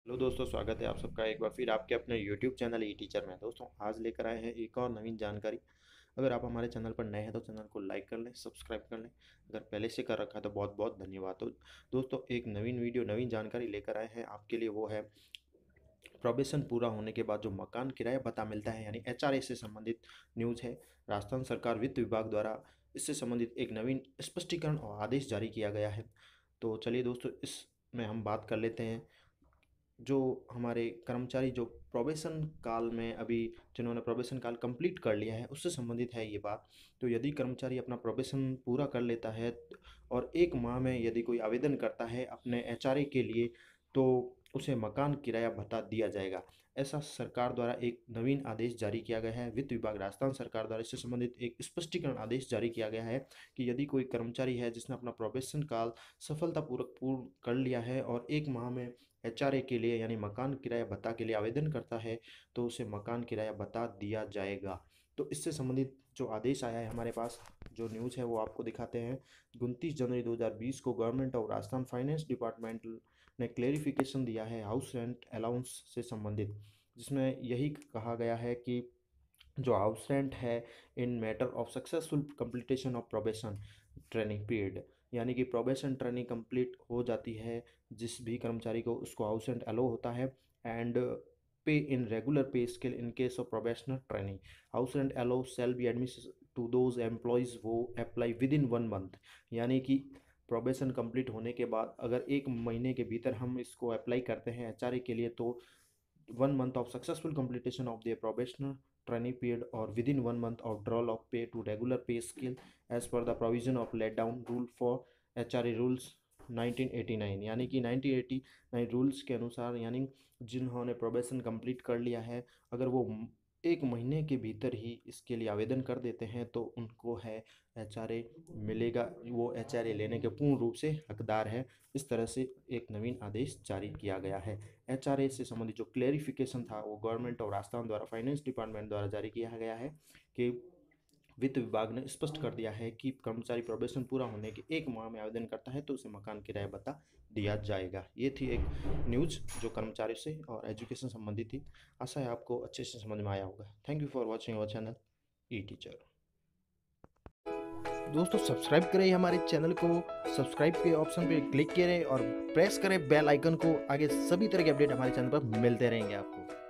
Hello दोस्तों, स्वागत है आप सबका एक बार फिर आपके अपने यूट्यूब चैनल ई टीचर में। दोस्तों आज लेकर आए हैं एक और नवीन जानकारी। अगर आप हमारे चैनल पर नए हैं तो चैनल को लाइक कर लें, सब्सक्राइब कर लें। अगर पहले से कर रखा है तो बहुत बहुत धन्यवाद। तो दोस्तों एक नवीन वीडियो नवीन जानकारी लेकर आए हैं आपके लिए। वो है प्रोबेशन पूरा होने के बाद जो मकान किराया भत्ता मिलता है, यानी एचआरए से संबंधित न्यूज़ है। राजस्थान सरकार वित्त विभाग द्वारा इससे संबंधित एक नवीन स्पष्टीकरण और आदेश जारी किया गया है। तो चलिए दोस्तों, इसमें हम बात कर लेते हैं। जो हमारे कर्मचारी जो प्रोबेशन काल में अभी जिन्होंने प्रोबेशन काल कंप्लीट कर लिया है, उससे संबंधित है ये बात। तो यदि कर्मचारी अपना प्रोबेशन पूरा कर लेता है और 1 माह में यदि कोई आवेदन करता है अपने एचआरए के लिए, तो उसे मकान किराया भत्ता दिया जाएगा। ऐसा सरकार द्वारा एक नवीन आदेश जारी किया गया है। वित्त विभाग राजस्थान सरकार द्वारा इससे संबंधित एक स्पष्टीकरण आदेश जारी किया गया है कि यदि कोई कर्मचारी है जिसने अपना प्रोबेशन काल सफलतापूर्वक पूर्ण कर लिया है और 1 माह में एचआरए के लिए यानी मकान किराया भत्ता के लिए आवेदन करता है, तो उसे मकान किराया भत्ता दिया जाएगा। तो इससे संबंधित जो आदेश आया है हमारे पास, जो न्यूज़ है वो आपको दिखाते हैं। 29 जनवरी 2020 को government of Rajasthan finance department ने क्लेरिफिकेशन दिया है हाउस रेंट अलाउंस से संबंधित, जिसमें यही कहा गया है कि जो हाउस रेंट है in matter of successful completion of probation training period, यानी कि प्रोबेशन ट्रेनिंग कंप्लीट हो जाती है जिस भी कर्मचारी को, उसको हाउस रेंट अलो होता है। And pay in regular pay scale in case of probational training, house rent अलो shall be admission to those employees who apply within 1 month. यानी कि प्रोबेशन कंप्लीट होने के बाद अगर 1 महीने के भीतर हम इसको अप्लाई करते हैं एचआरए के लिए, तो 1 month of successful completion of their probational training period or within 1 month of withdrawal of pay to regular pay scale as per the provision of laid down rule for HRA rules 1989। यानी कि 1989 rules के अनुसार, यानी जिन्होंने probation complete कर लिया है, अगर वो 1 महीने के भीतर ही इसके लिए आवेदन कर देते हैं तो उनको है एचआरए मिलेगा। वो एचआरए लेने के पूर्ण रूप से हकदार है। इस तरह से एक नवीन आदेश जारी किया गया है। एचआरए से संबंधित जो क्लेरिफिकेशन था वो गवर्नमेंट ऑफ राजस्थान द्वारा फाइनेंस डिपार्टमेंट द्वारा जारी किया गया है कि वित्त विभाग ने स्पष्ट कर दिया है कि कर्मचारी प्रोबेशन पूरा होने के 1 माह में आवेदन करता है तो उसे मकान किराया भत्ता दिया जाएगा। ये थी एक न्यूज़ जो कर्मचारी से और एजुकेशन संबंधित थी। आशा है आपको अच्छे से समझ में आया होगा। Thank you for watching our channel E teacher. दोस्तों सब्सक्राइब करें हमारे चैनल को, सब्सक्राइब के ऑप्शन पे क्लिक करें और प्रेस करें बेल आइकन को। आगे सभी तरह के अपडेट हमारे चैनल पर मिलते रहेंगे आपको।